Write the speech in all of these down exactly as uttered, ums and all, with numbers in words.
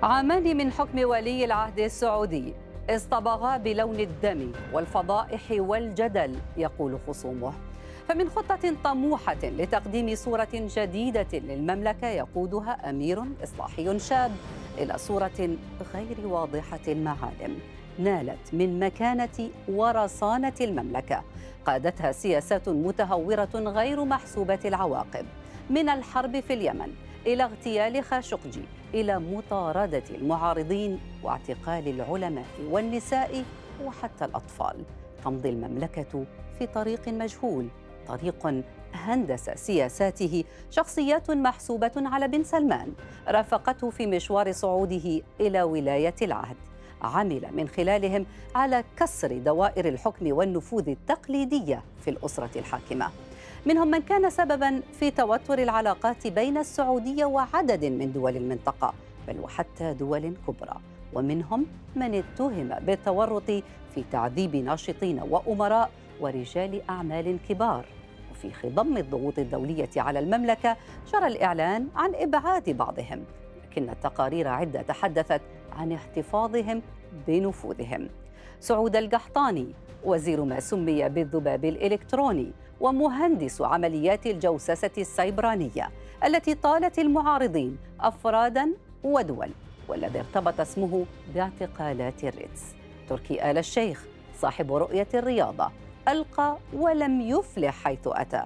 عامان من حكم ولي العهد السعودي اصطبغا بلون الدم والفضائح والجدل، يقول خصومه. فمن خطة طموحة لتقديم صورة جديدة للمملكة يقودها أمير إصلاحي شاب إلى صورة غير واضحة المعالم نالت من مكانة ورصانة المملكة، قادتها سياسات متهورة غير محسوبة العواقب، من الحرب في اليمن إلى اغتيال خاشقجي إلى مطاردة المعارضين واعتقال العلماء والنساء وحتى الأطفال. تمضي المملكة في طريق مجهول، طريق هندس سياساته شخصيات محسوبة على بن سلمان رافقته في مشوار صعوده إلى ولاية العهد، عمل من خلالهم على كسر دوائر الحكم والنفوذ التقليدية في الأسرة الحاكمة. منهم من كان سبباً في توتر العلاقات بين السعودية وعدد من دول المنطقة بل وحتى دول كبرى، ومنهم من اتهم بالتورط في تعذيب ناشطين وأمراء ورجال أعمال كبار. وفي خضم الضغوط الدولية على المملكة جرى الإعلان عن إبعاد بعضهم، لكن التقارير عدة تحدثت عن احتفاظهم بنفوذهم. سعود القحطاني وزير ما سمي بالذباب الإلكتروني ومهندس عمليات الجوسسة السيبرانية التي طالت المعارضين أفرادا ودول، والذي ارتبط اسمه باعتقالات الريتز. تركي آل الشيخ صاحب رؤية الرياضة ألقى ولم يفلح حيث أتى،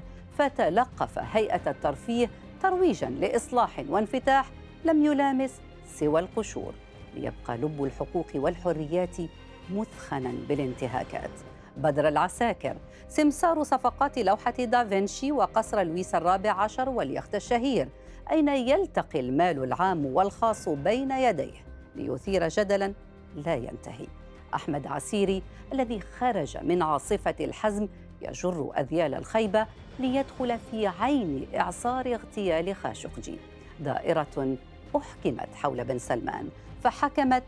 فتلقف هيئة الترفيه ترويجا لإصلاح وانفتاح لم يلامس سوى القشور، ليبقى لب الحقوق والحريات مثخنا بالانتهاكات. بدر العساكر سمسار صفقات لوحة دافنشي وقصر لويس الرابع عشر واليخت الشهير، أين يلتقي المال العام والخاص بين يديه ليثير جدلا لا ينتهي. أحمد عسيري الذي خرج من عاصفة الحزم يجر أذيال الخيبة ليدخل في عين إعصار اغتيال خاشقجي. دائرة أحكمت حول بن سلمان فحكمت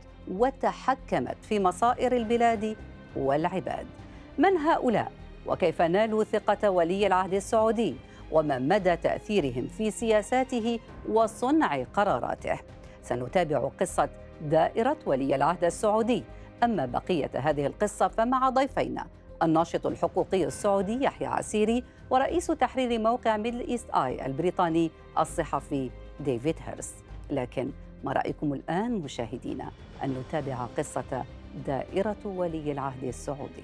وتحكمت في مصائر البلاد والعباد. من هؤلاء وكيف نالوا ثقة ولي العهد السعودي وما مدى تأثيرهم في سياساته وصنع قراراته؟ سنتابع قصة دائرة ولي العهد السعودي. أما بقية هذه القصة فمع ضيفينا الناشط الحقوقي السعودي يحيى عسيري ورئيس تحرير موقع ميدل إيست آي البريطاني الصحفي ديفيد هيرس. لكن ما رأيكم الآن مشاهدينا أن نتابع قصة دائرة ولي العهد السعودي؟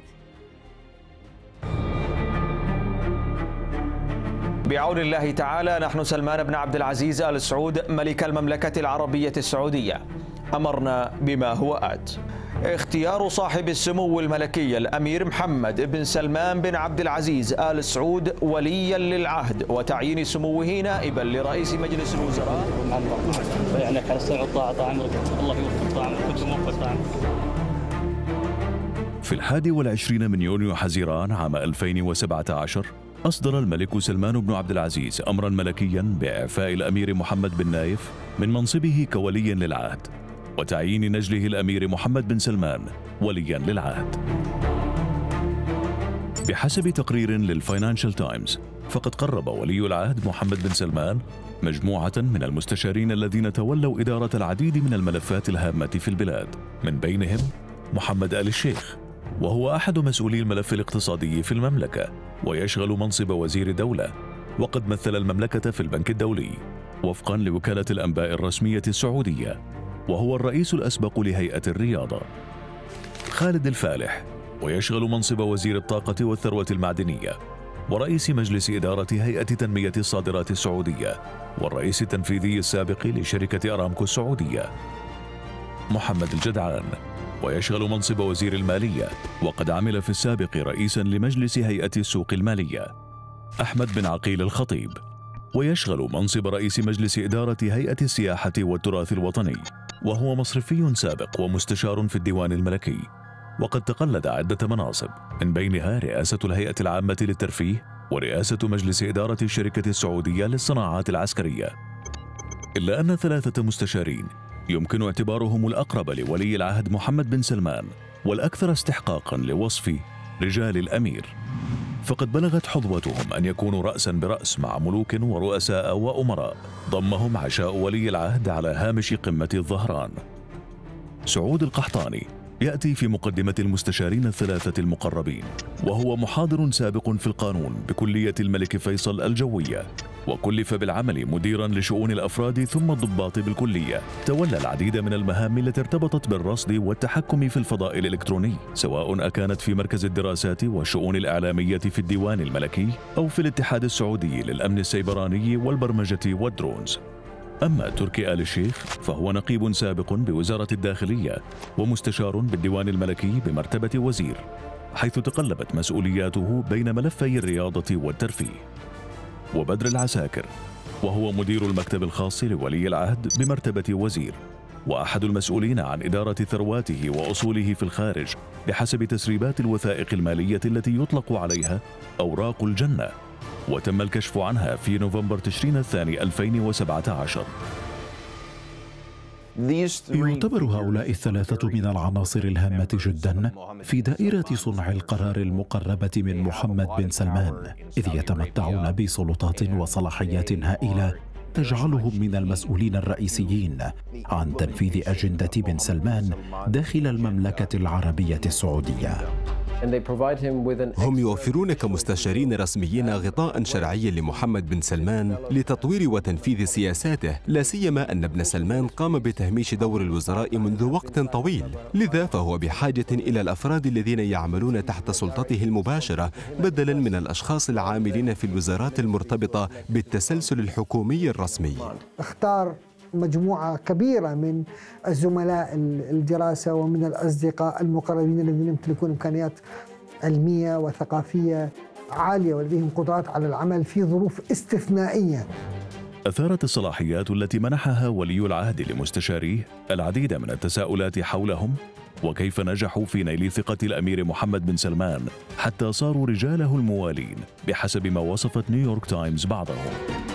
بعون الله تعالى نحن سلمان بن عبد العزيز آل سعود ملك المملكة العربية السعودية أمرنا بما هو آت: اختيار صاحب السمو الملكي الأمير محمد بن سلمان بن عبد العزيز آل سعود وليا للعهد وتعيين سموه نائبا لرئيس مجلس الوزراء. يعني على السمع والطاعة طاعة عمرك، الله يوفق طاعة عمرك، كنت موفق طاعة عمرك. في الحادي والعشرين من يونيو حزيران عام ألفين وسبعة عشر أصدر الملك سلمان بن عبد العزيز أمرا ملكيا بإعفاء الأمير محمد بن نايف من منصبه كولي للعهد وتعيين نجله الأمير محمد بن سلمان وليا للعهد. بحسب تقرير للفاينانشال تايمز فقد قرب ولي العهد محمد بن سلمان مجموعة من المستشارين الذين تولوا إدارة العديد من الملفات الهامة في البلاد، من بينهم محمد آل الشيخ، وهو أحد مسؤولي الملف الاقتصادي في المملكة ويشغل منصب وزير الدولة، وقد مثل المملكة في البنك الدولي وفقا لوكالة الأنباء الرسمية السعودية، وهو الرئيس الأسبق لهيئة الرياضة. خالد الفالح ويشغل منصب وزير الطاقة والثروة المعدنية ورئيس مجلس إدارة هيئة تنمية الصادرات السعودية والرئيس التنفيذي السابق لشركة أرامكو السعودية. محمد الجدعان ويشغل منصب وزير المالية وقد عمل في السابق رئيسا لمجلس هيئة السوق المالية. أحمد بن عقيل الخطيب ويشغل منصب رئيس مجلس إدارة هيئة السياحة والتراث الوطني، وهو مصرفي سابق ومستشار في الديوان الملكي، وقد تقلد عدة مناصب من بينها رئاسة الهيئة العامة للترفيه ورئاسة مجلس إدارة الشركة السعودية للصناعات العسكرية. إلا أن ثلاثة مستشارين يمكن اعتبارهم الأقرب لولي العهد محمد بن سلمان والأكثر استحقاقا لوصف رجال الأمير، فقد بلغت حظوتهم أن يكونوا رأسا برأس مع ملوك ورؤساء وأمراء ضمهم عشاء ولي العهد على هامش قمة الظهران. سعود القحطاني يأتي في مقدمة المستشارين الثلاثة المقربين، وهو محاضر سابق في القانون بكلية الملك فيصل الجوية، وكلف بالعمل مديرا لشؤون الأفراد ثم الضباط بالكلية. تولى العديد من المهام التي ارتبطت بالرصد والتحكم في الفضاء الإلكتروني، سواء أكانت في مركز الدراسات والشؤون الإعلامية في الديوان الملكي أو في الاتحاد السعودي للأمن السيبراني والبرمجة والدرونز. أما تركي آل الشيخ فهو نقيب سابق بوزارة الداخلية ومستشار بالديوان الملكي بمرتبة وزير، حيث تقلبت مسؤولياته بين ملفي الرياضة والترفيه. وبدر العساكر وهو مدير المكتب الخاص لولي العهد بمرتبة وزير، وأحد المسؤولين عن إدارة ثرواته وأصوله في الخارج بحسب تسريبات الوثائق المالية التي يطلق عليها أوراق الجنة، وتم الكشف عنها في نوفمبر تشرين الثاني ألفين وسبعة عشر. يعتبر هؤلاء الثلاثة من العناصر الهامة جدا في دائرة صنع القرار المقربة من محمد بن سلمان، إذ يتمتعون بسلطات وصلاحيات هائلة تجعلهم من المسؤولين الرئيسيين عن تنفيذ أجندة بن سلمان داخل المملكة العربية السعودية. هم يوفرون كمستشارين رسميين غطاء شرعي لمحمد بن سلمان لتطوير وتنفيذ سياساته، لا سيما أن ابن سلمان قام بتهميش دور الوزراء منذ وقت طويل، لذا فهو بحاجة إلى الأفراد الذين يعملون تحت سلطته المباشرة بدلاً من الأشخاص العاملين في الوزارات المرتبطة بالتسلسل الحكومي الرسمي. اختار مجموعة كبيرة من الزملاء الدراسة ومن الأصدقاء المقربين الذين يمتلكون إمكانيات علمية وثقافية عالية ولديهم قدرات على العمل في ظروف استثنائية. أثارت الصلاحيات التي منحها ولي العهد لمستشاريه العديد من التساؤلات حولهم وكيف نجحوا في نيل ثقة الأمير محمد بن سلمان حتى صاروا رجاله الموالين بحسب ما وصفت نيويورك تايمز بعضهم.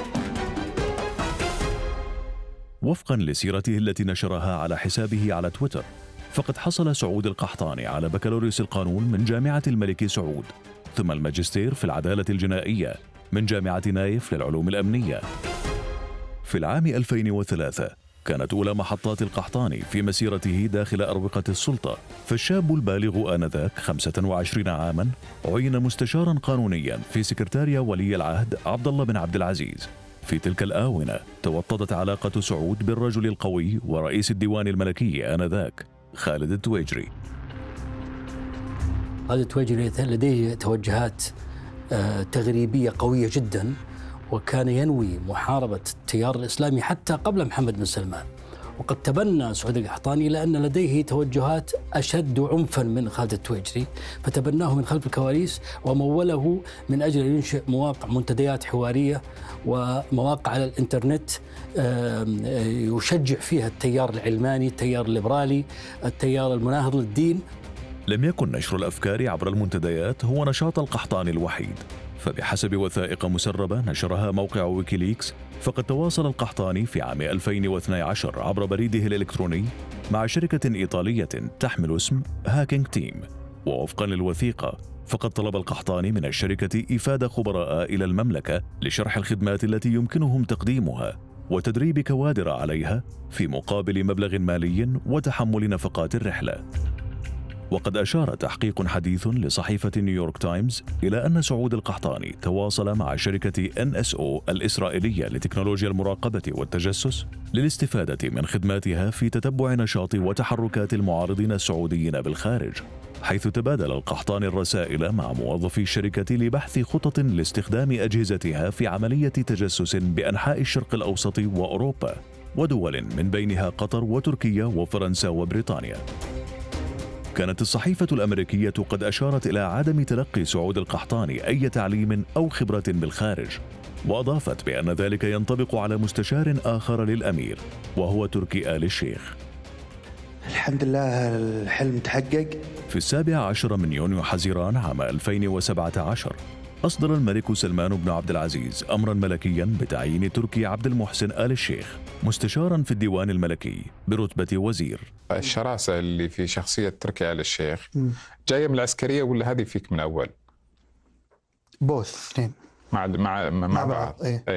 وفقا لسيرته التي نشرها على حسابه على تويتر، فقد حصل سعود القحطاني على بكالوريوس القانون من جامعة الملك سعود، ثم الماجستير في العدالة الجنائية من جامعة نايف للعلوم الأمنية. في العام ألفين وثلاثة كانت أولى محطات القحطاني في مسيرته داخل أروقة السلطة، فالشاب البالغ آنذاك خمسة وعشرين عاما عين مستشارا قانونيا في سكرتاريا ولي العهد عبد الله بن عبد العزيز. في تلك الآونة توطدت علاقة سعود بالرجل القوي ورئيس الديوان الملكي آنذاك خالد التويجري. خالد التويجري لديه توجهات تغريبية قوية جدا، وكان ينوي محاربة التيار الإسلامي حتى قبل محمد بن سلمان، وقد تبنى سعود القحطاني لأن لديه توجهات أشد عنفا من خالد التويجري، فتبناه من خلف الكواليس وموله من أجل أن ينشئ مواقع منتديات حوارية ومواقع على الإنترنت يشجع فيها التيار العلماني، التيار الليبرالي، التيار المناهض للدين. لم يكن نشر الأفكار عبر المنتديات هو نشاط القحطاني الوحيد، فبحسب وثائق مسربة نشرها موقع ويكيليكس، فقد تواصل القحطاني في عام ألفين واثني عشر عبر بريده الإلكتروني مع شركة إيطالية تحمل اسم هاكينج تيم. ووفقا للوثيقة فقد طلب القحطاني من الشركة إيفاد خبراء إلى المملكة لشرح الخدمات التي يمكنهم تقديمها وتدريب كوادر عليها في مقابل مبلغ مالي وتحمل نفقات الرحلة. وقد أشار تحقيق حديث لصحيفة نيويورك تايمز إلى أن سعود القحطاني تواصل مع شركة إن إس أو الإسرائيلية لتكنولوجيا المراقبة والتجسس للاستفادة من خدماتها في تتبع نشاط وتحركات المعارضين السعوديين بالخارج، حيث تبادل القحطاني الرسائل مع موظفي الشركة لبحث خطط لاستخدام أجهزتها في عملية تجسس بأنحاء الشرق الأوسط وأوروبا ودول من بينها قطر وتركيا وفرنسا وبريطانيا. كانت الصحيفة الأمريكية قد أشارت إلى عدم تلقي سعود القحطاني أي تعليم أو خبرة بالخارج، وأضافت بأن ذلك ينطبق على مستشار آخر للأمير وهو تركي آل الشيخ. الحمد لله الحلم تحقق. في السابع عشر من يونيو حزيران عام ألفين وسبعة عشر أصدر الملك سلمان بن عبد العزيز أمرا ملكيا بتعيين تركي عبد المحسن آل الشيخ مستشارا في الديوان الملكي برتبة وزير. الشراسة اللي في شخصية تركي آل الشيخ جاية من العسكرية ولا هذه فيك من أول؟ بوث اثنين مع مع مع, مع بعض. اي اي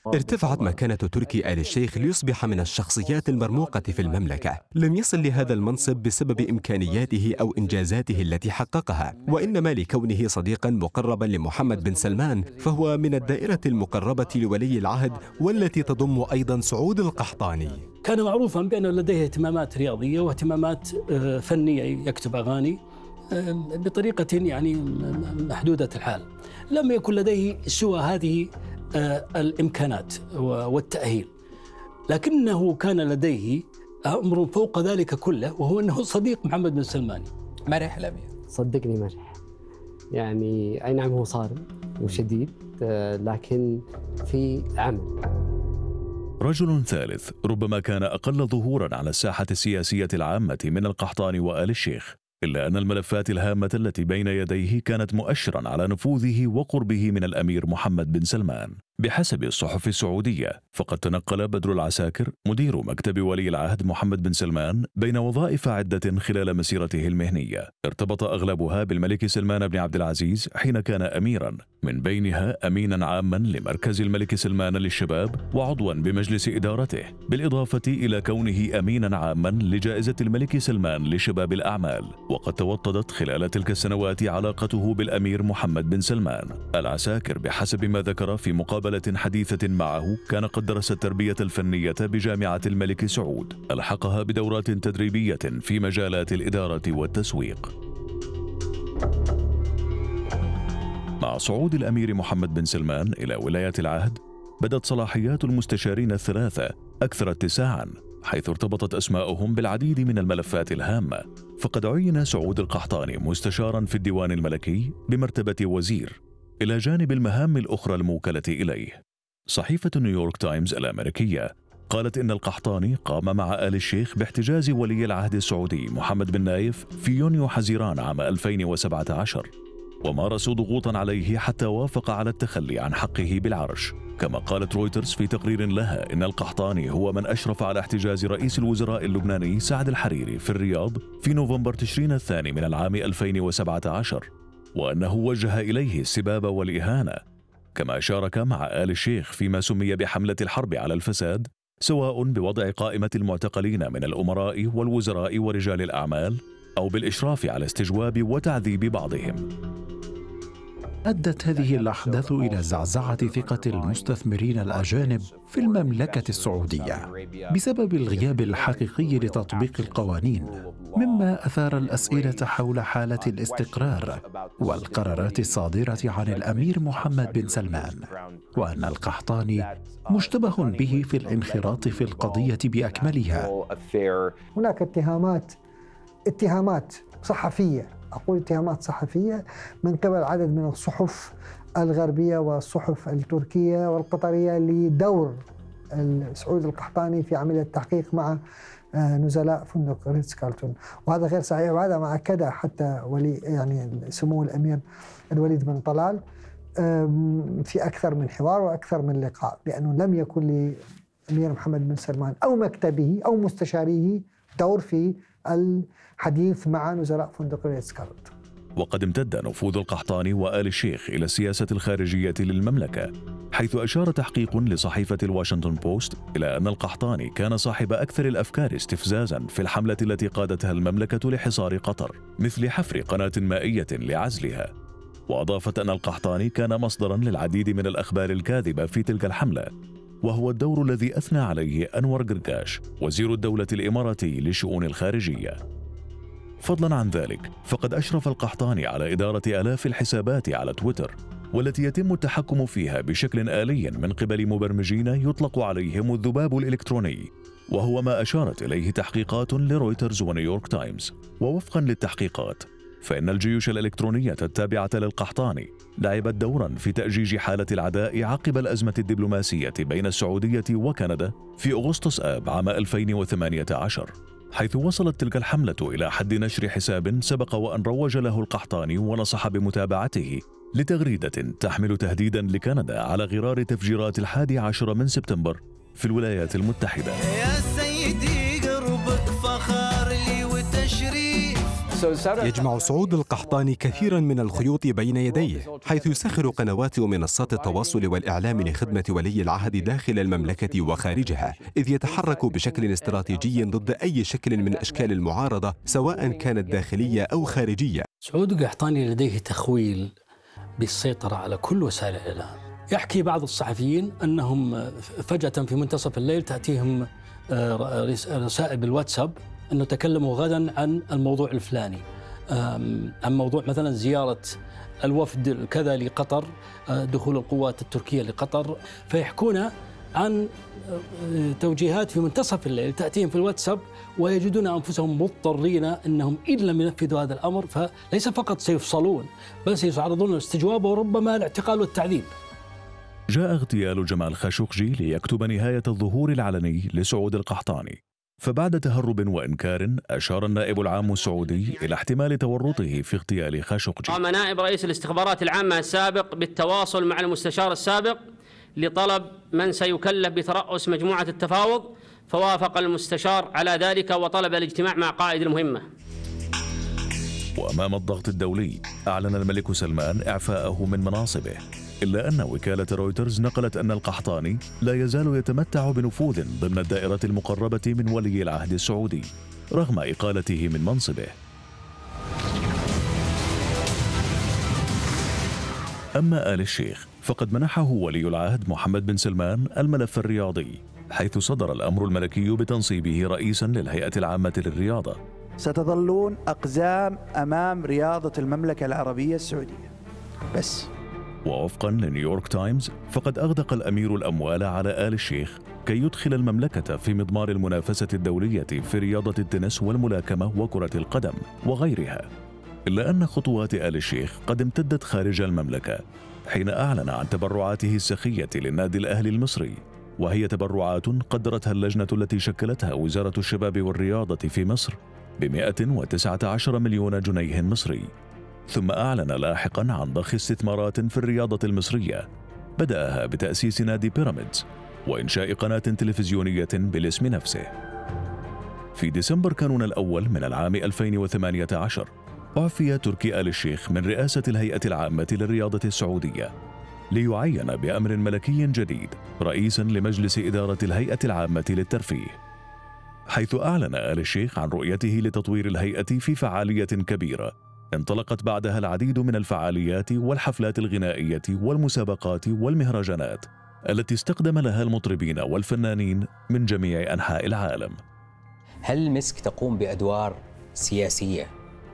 ارتفعت مكانة تركي آل الشيخ ليصبح من الشخصيات المرموقة في المملكة. لم يصل لهذا المنصب بسبب إمكانياته أو إنجازاته التي حققها، وإنما لكونه صديقا مقربا لمحمد بن سلمان، فهو من الدائرة المقربة لولي العهد والتي تضم أيضا سعود القحطاني. كان معروفا بأنه لديه اهتمامات رياضية واهتمامات فنية، يكتب أغاني بطريقة يعني محدودة الحال. لم يكن لديه سوى هذه الإمكانات والتأهيل، لكنه كان لديه أمر فوق ذلك كله، وهو أنه صديق محمد بن سلمان. مرح الأمير. صدقني مرح، يعني أي نعم هو صارم وشديد، لكن في عمل. رجل ثالث ربما كان أقل ظهوراً على الساحة السياسية العامة من القحطاني وآل الشيخ، إلا أن الملفات الهامة التي بين يديه كانت مؤشراً على نفوذه وقربه من الأمير محمد بن سلمان. بحسب الصحف السعودية، فقد تنقل بدر العساكر مدير مكتب ولي العهد محمد بن سلمان بين وظائف عدة خلال مسيرته المهنية، ارتبط أغلبها بالملك سلمان بن عبد العزيز حين كان أميراً، من بينها أميناً عاماً لمركز الملك سلمان للشباب وعضواً بمجلس إدارته، بالإضافة إلى كونه أميناً عاماً لجائزة الملك سلمان لشباب الأعمال. وقد توطدت خلال تلك السنوات علاقته بالأمير محمد بن سلمان. العساكر بحسب ما ذكر في مقابلة حديثة معه كان قد درس التربية الفنية بجامعة الملك سعود، ألحقها بدورات تدريبية في مجالات الإدارة والتسويق. مع صعود الأمير محمد بن سلمان إلى ولاية العهد، بدت صلاحيات المستشارين الثلاثة أكثر اتساعاً، حيث ارتبطت أسماؤهم بالعديد من الملفات الهامة. فقد عين سعود القحطاني مستشاراً في الديوان الملكي بمرتبة وزير، إلى جانب المهام الأخرى الموكلة إليه. صحيفة نيويورك تايمز الأمريكية قالت إن القحطاني قام مع آل الشيخ باحتجاز ولي العهد السعودي محمد بن نايف في يونيو حزيران عام ألفين وسبعة عشر، ومارسوا ضغوطا عليه حتى وافق على التخلي عن حقه بالعرش. كما قالت رويترز في تقرير لها إن القحطاني هو من أشرف على احتجاز رئيس الوزراء اللبناني سعد الحريري في الرياض في نوفمبر تشرين الثاني من العام ألفين وسبعة عشر، وأنه وجه إليه السباب والإهانة. كما شارك مع آل الشيخ فيما سمي بحملة الحرب على الفساد، سواء بوضع قائمة المعتقلين من الأمراء والوزراء ورجال الأعمال، أو بالإشراف على استجواب وتعذيب بعضهم. أدت هذه الأحداث إلى زعزعة ثقة المستثمرين الأجانب في المملكة السعودية بسبب الغياب الحقيقي لتطبيق القوانين، مما أثار الأسئلة حول حالة الاستقرار والقرارات الصادرة عن الأمير محمد بن سلمان، وأن القحطاني مشتبه به في الانخراط في القضية بأكملها. هناك اتهامات اتهامات صحفية، أقول اتهامات صحفية من قبل عدد من الصحف الغربية والصحف التركية والقطرية لدور سعود القحطاني في عملية التحقيق مع نزلاء فندق ريتز كارلتون، وهذا غير صحيح. وهذا ما أكد حتى ولي يعني سمو الأمير الوليد بن طلال في أكثر من حوار وأكثر من لقاء، بأنه لم يكن للأمير محمد بن سلمان أو مكتبه أو مستشاريه دور في الحديث مع نزلاء فندق ريتز كارلتون. وقد امتد نفوذ القحطاني وآل الشيخ إلى السياسة الخارجية للمملكة، حيث أشار تحقيق لصحيفة الواشنطن بوست إلى أن القحطاني كان صاحب أكثر الأفكار استفزازاً في الحملة التي قادتها المملكة لحصار قطر، مثل حفر قناة مائية لعزلها. وأضافت أن القحطاني كان مصدراً للعديد من الأخبار الكاذبة في تلك الحملة، وهو الدور الذي أثنى عليه أنور قرقاش وزير الدولة الإماراتي للشؤون الخارجية. فضلاً عن ذلك، فقد أشرف القحطاني على إدارة آلاف الحسابات على تويتر، والتي يتم التحكم فيها بشكل آلي من قبل مبرمجين يطلق عليهم الذباب الإلكتروني، وهو ما أشارت إليه تحقيقات لرويترز ونيويورك تايمز. ووفقاً للتحقيقات، فإن الجيوش الإلكترونية التابعة للقحطاني لعبت دوراً في تأجيج حالة العداء عقب الأزمة الدبلوماسية بين السعودية وكندا في أغسطس آب عام ألفين وثمانية عشر، حيث وصلت تلك الحملة إلى حد نشر حساب سبق وأن روج له القحطاني ونصح بمتابعته لتغريدة تحمل تهديداً لكندا على غرار تفجيرات الحادي عشر من سبتمبر في الولايات المتحدة. يا سيدي قربك فخار لي وتشريف، يجمع سعود القحطاني كثيرا من الخيوط بين يديه، حيث يسخر قنوات ومنصات التواصل والإعلام لخدمة ولي العهد داخل المملكة وخارجها، إذ يتحرك بشكل استراتيجي ضد أي شكل من أشكال المعارضة سواء كانت داخلية أو خارجية. سعود القحطاني لديه تخويل بالسيطرة على كل وسائل الإعلام. يحكي بعض الصحفيين أنهم فجأة في منتصف الليل تأتيهم رسائل بالواتساب أنه تكلموا غدا عن الموضوع الفلاني، عن موضوع مثلا زيارة الوفد الكذا لقطر، دخول القوات التركية لقطر، فيحكون عن توجيهات في منتصف الليل تأتيهم في الواتساب، ويجدون أنفسهم مضطرين أنهم إن لم ينفذوا هذا الأمر فليس فقط سيفصلون بل سيتعرضون للاستجواب وربما الاعتقال والتعذيب. جاء اغتيال جمال خاشقجي ليكتب نهاية الظهور العلني لسعود القحطاني، فبعد تهرب وإنكار أشار النائب العام السعودي إلى احتمال تورطه في اغتيال خاشقجي. قام نائب رئيس الاستخبارات العامة السابق بالتواصل مع المستشار السابق لطلب من سيكلف بترأس مجموعة التفاوض، فوافق المستشار على ذلك وطلب الاجتماع مع قائد المهمة. وأمام الضغط الدولي أعلن الملك سلمان إعفاءه من مناصبه، إلا أن وكالة رويترز نقلت أن القحطاني لا يزال يتمتع بنفوذ ضمن الدائرة المقربة من ولي العهد السعودي رغم إقالته من منصبه. أما آل الشيخ فقد منحه ولي العهد محمد بن سلمان الملف الرياضي، حيث صدر الأمر الملكي بتنصيبه رئيساً للهيئة العامة للرياضة. ستظلون أقزام أمام رياضة المملكة العربية السعودية بس. ووفقاً لنيويورك تايمز فقد أغدق الأمير الأموال على آل الشيخ كي يدخل المملكة في مضمار المنافسة الدولية في رياضة التنس والملاكمة وكرة القدم وغيرها، إلا أن خطوات آل الشيخ قد امتدت خارج المملكة، حين أعلن عن تبرعاته السخية للنادي الأهلي المصري، وهي تبرعات قدرتها اللجنة التي شكلتها وزارة الشباب والرياضة في مصر ب مئة وتسعة عشر مليون جنيه مصري. ثم أعلن لاحقاً عن ضخ استثمارات في الرياضة المصرية، بدأها بتأسيس نادي بيراميدز وإنشاء قناة تلفزيونية بالاسم نفسه. في ديسمبر كانون الأول من العام ألفين وثمانية عشر أعفي تركي آل الشيخ من رئاسة الهيئة العامة للرياضة السعودية، ليعين بأمر ملكي جديد رئيساً لمجلس إدارة الهيئة العامة للترفيه، حيث أعلن آل الشيخ عن رؤيته لتطوير الهيئة في فعالية كبيرة انطلقت بعدها العديد من الفعاليات والحفلات الغنائية والمسابقات والمهرجانات التي استخدم لها المطربين والفنانين من جميع أنحاء العالم. هل مسك تقوم بأدوار سياسية؟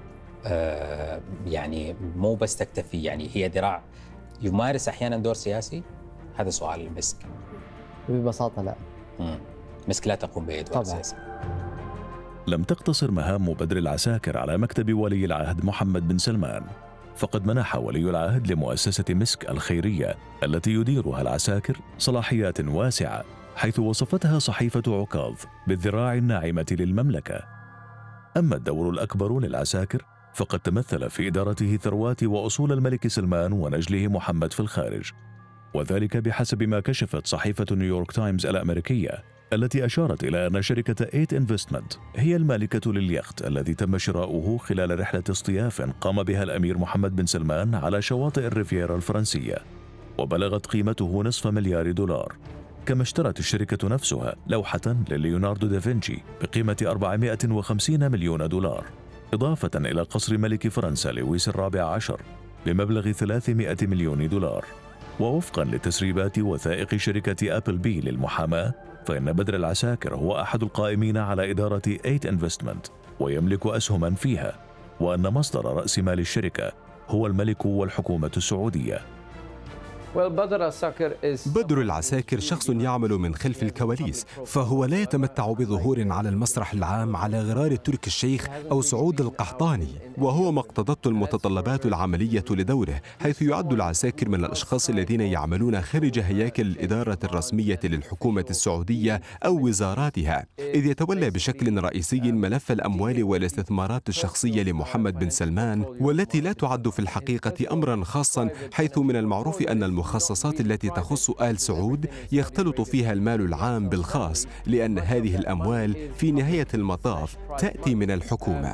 آه يعني مو بس تكتفي، يعني هي ذراع يمارس أحيانا دور سياسي؟ هذا سؤال المسك. ببساطة لا. مم. مسك لا تقوم بأدوار سياسية. لم تقتصر مهام بدر العساكر على مكتب ولي العهد محمد بن سلمان، فقد منح ولي العهد لمؤسسة مسك الخيرية التي يديرها العساكر صلاحيات واسعة، حيث وصفتها صحيفة عكاظ بالذراع الناعمة للمملكة. أما الدور الأكبر للعساكر فقد تمثل في إدارته ثروات وأصول الملك سلمان ونجله محمد في الخارج، وذلك بحسب ما كشفت صحيفة نيويورك تايمز الأمريكية، التي أشارت إلى أن شركة إيت إنفستمنت هي المالكة لليخت الذي تم شراؤه خلال رحلة اصطياف قام بها الأمير محمد بن سلمان على شواطئ الريفيرا الفرنسية، وبلغت قيمته نصف مليار دولار. كما اشترت الشركة نفسها لوحة لليوناردو دافنشي بقيمة أربعمئة وخمسين مليون دولار، إضافة إلى قصر ملك فرنسا لويس الرابع عشر بمبلغ ثلاثمئة مليون دولار. ووفقا لتسريبات وثائق شركة أبل بي للمحاماة، فإن بدر العساكر هو أحد القائمين على إدارة إيت إنفستمنت ويملك أسهما فيها، وأن مصدر رأس مال الشركة هو الملك والحكومة السعودية. بدر العساكر شخص يعمل من خلف الكواليس، فهو لا يتمتع بظهور على المسرح العام على غرار تركي الشيخ أو سعود القحطاني، وهو ما اقتضته المتطلبات العملية لدوره، حيث يعد العساكر من الأشخاص الذين يعملون خارج هياكل الإدارة الرسمية للحكومة السعودية أو وزاراتها، إذ يتولى بشكل رئيسي ملف الأموال والاستثمارات الشخصية لمحمد بن سلمان، والتي لا تعد في الحقيقة أمرا خاصا، حيث من المعروف أن المخصصات التي تخص آل سعود يختلط فيها المال العام بالخاص، لأن هذه الأموال في نهاية المطاف تأتي من الحكومة.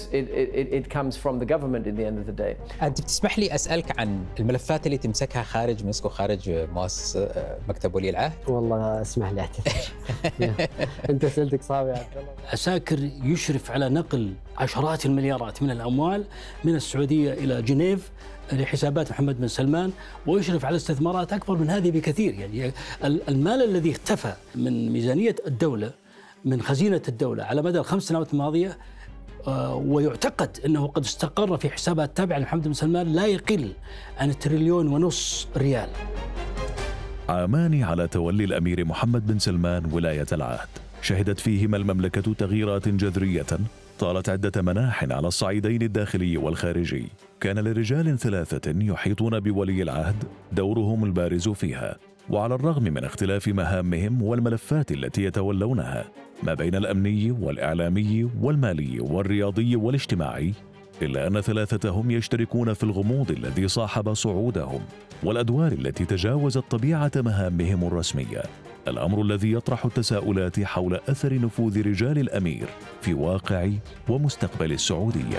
أنت بتسمح لي أسألك عن الملفات اللي تمسكها خارج مسك وخارج مؤسس مكتب ولي العهد؟ والله اسمح لي اعتذر. أنت أسئلتك صعبة يا عبد الله. عساكر يشرف على نقل عشرات المليارات من الأموال من السعودية إلى جنيف لحسابات محمد بن سلمان، ويشرف على استثمارات أكبر من هذه بكثير. يعني المال الذي اختفى من ميزانية الدولة من خزينة الدولة على مدى الخمس سنوات الماضية ويعتقد أنه قد استقر في حسابات تابعة لمحمد بن سلمان لا يقل عن تريليون ونص ريال. عامان على تولي الأمير محمد بن سلمان ولاية العهد شهدت فيهما المملكة تغييرات جذرية طالت عدة مناح على الصعيدين الداخلي والخارجي. كان لرجال ثلاثة يحيطون بولي العهد دورهم البارز فيها، وعلى الرغم من اختلاف مهامهم والملفات التي يتولونها ما بين الأمني والإعلامي والمالي والرياضي والاجتماعي، إلا أن ثلاثتهم يشتركون في الغموض الذي صاحب صعودهم والأدوار التي تجاوزت طبيعة مهامهم الرسمية، الأمر الذي يطرح التساؤلات حول أثر نفوذ رجال الأمير في واقع ومستقبل السعودية.